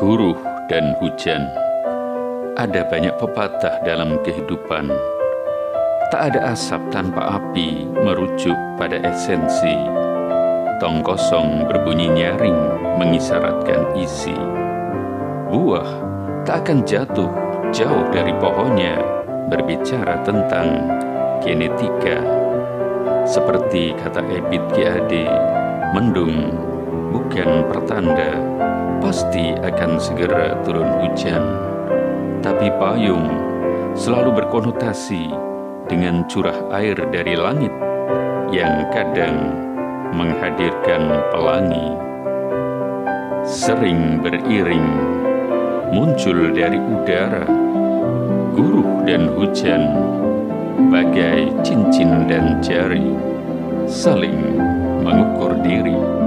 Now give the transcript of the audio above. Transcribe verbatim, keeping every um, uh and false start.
Guruh dan hujan. Ada banyak pepatah dalam kehidupan. Tak ada asap tanpa api merujuk pada esensi. Tong kosong berbunyi nyaring mengisyaratkan isi. Buah tak akan jatuh jauh dari pohonnya berbicara tentang genetika. Seperti kata Ebit G A D, mendung bukan pertanda pasti akan segera turun hujan. Tapi payung selalu berkonotasi dengan curah air dari langit yang kadang menghadirkan pelangi. Sering beriring muncul dari udara, guruh dan hujan bagai cincin dan jari saling mengukur diri.